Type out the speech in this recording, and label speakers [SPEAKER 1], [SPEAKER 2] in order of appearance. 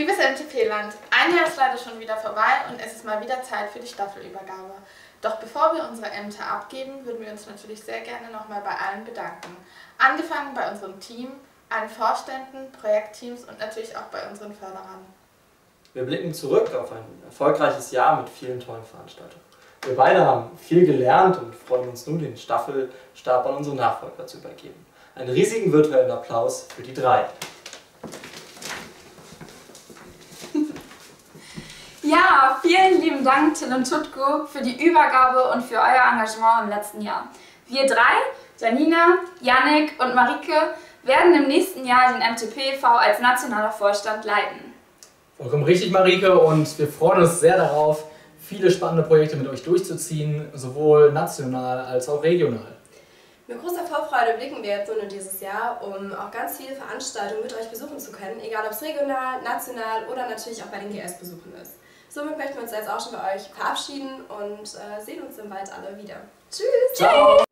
[SPEAKER 1] Liebes MTP-Land, ein Jahr ist leider schon wieder vorbei und es ist mal wieder Zeit für die Staffelübergabe. Doch bevor wir unsere Ämter abgeben, würden wir uns natürlich sehr gerne nochmal bei allen bedanken. Angefangen bei unserem Team, allen Vorständen, Projektteams und natürlich auch bei unseren Förderern.
[SPEAKER 2] Wir blicken zurück auf ein erfolgreiches Jahr mit vielen tollen Veranstaltungen. Wir beide haben viel gelernt und freuen uns nun, den Staffelstab an unsere Nachfolger zu übergeben. Einen riesigen virtuellen Applaus für die drei.
[SPEAKER 3] Ja, vielen lieben Dank Till und Tutko für die Übergabe und für euer Engagement im letzten Jahr. Wir drei, Janina, Yannick und Marike, werden im nächsten Jahr den MTP e.V. als nationaler Vorstand leiten.
[SPEAKER 4] Vollkommen richtig, Marike, und wir freuen uns sehr darauf, viele spannende Projekte mit euch durchzuziehen, sowohl national als auch regional.
[SPEAKER 5] Mit großer Vorfreude blicken wir jetzt nun in dieses Jahr, um auch ganz viele Veranstaltungen mit euch besuchen zu können, egal ob es regional, national oder natürlich auch bei den GS-Besuchen ist. Somit möchten wir uns jetzt auch schon bei euch verabschieden und sehen uns dann bald alle wieder. Tschüss!
[SPEAKER 4] Ciao!